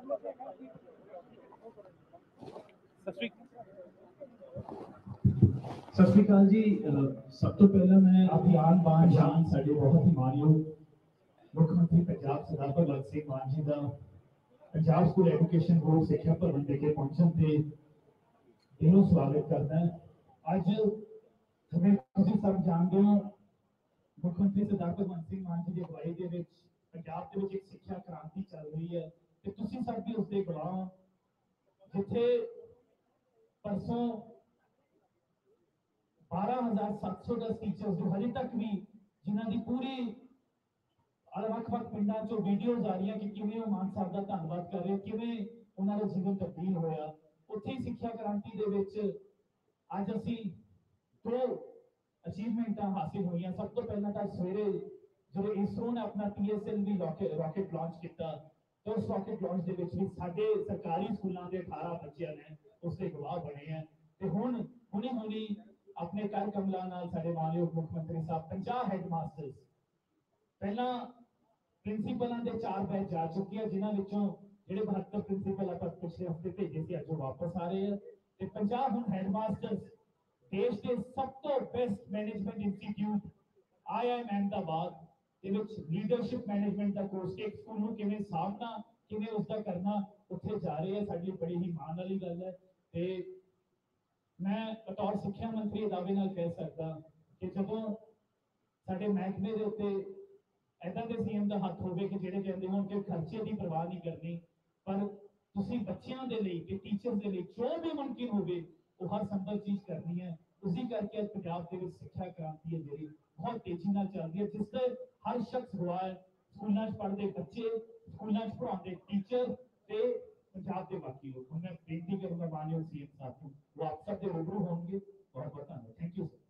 सत श्री अकाल जी। सब तो पहला मैं अभियान बांझान साडे बहुत ही मानयोग मुख्यमंत्री पंजाब सरदार भगवंत सिंह मान जी का Punjab school education board Shiksha Bhawan विखे पहुंचण ते दिलों स्वागत करता है। अज जिवें तुसीं सब जानते हो मुख्यमंत्री सरदार भगवंत सिंह मान जी की अगवाई दे विच पंजाब दे विच एक सिक्ख्या क्रांति चल रही है ते तुसीं सब भी उसके गवाह हो। जिथे परसों 12,710 टीचर्स जो हजे तक भी जिन्हों की पूरी ਵੱਖ-ਵੱਖ ਪਿੰਡਾਂ चो वीडियोज आ रही कि किवें मान साहब का धन्यवाद कर रहे किवें उन्होंने जीवन तब्दील होया। उत्थे ही सिक्ख्या क्रांति दे विच अज असीं दो अचीवमेंट हासिल हुई। सब तो पहला तो सवेरे जो इसरो ने अपना PSLV रॉकेट लॉन्च किया तो उस रॉकेट लॉन्च के भी साडे सरकारी स्कूलों के 18 बच्चों ने उसके गवाह बने हैं। तो हुणे अपने कर कमलों नाल साडे मानयोग मुख्यमंत्री साहब 50 हैडमास्टर्स पहला प्रिंसीपलों के 4 बैच जा चुके हैं जिन्हों जो 72 प्रिंसीपल आप पिछले हफ्ते भेजे थे अज वापस आ रहे हैं। 50 हुण हैडमास्टर्स देश के सब तो best management institute IIM Ahmedabad leadership management का कोर्स एक स्कूल को किवें सामना किवें उसका करना उत्थे जा रहे हैं। साडी बड़ी ही मान वाली गल है। ते मैं बतौर सिक्ख्या मंत्री दावे नाल कह सकता कि जदों साडे महकमे दे उत्ते ऐसा के CM का हथ होवे कि जिहड़े कहंदे होण कि खर्चे की परवाह नहीं करनी पर तुसीं बच्चों के लिए कि टीचर्स के लिए जो भी मुमकिन होवे वो हर संभव चीज करनी है। उसी करके पंजाब के सिक्ख्या क्रांति है जी बहुत तेजी नाल चल रही है जिससे हर शख्स हुआ है स्कूलों पढ़ते बच्चे स्कूलों पढ़ाते टीचर ते पंजाब के बाकी लोग। मैं बेनती करूंगा मानयोग CM साहब को वो आप सब के रूबरू होंगे। बहुत बहुत धन्यवाद। Thank you sir.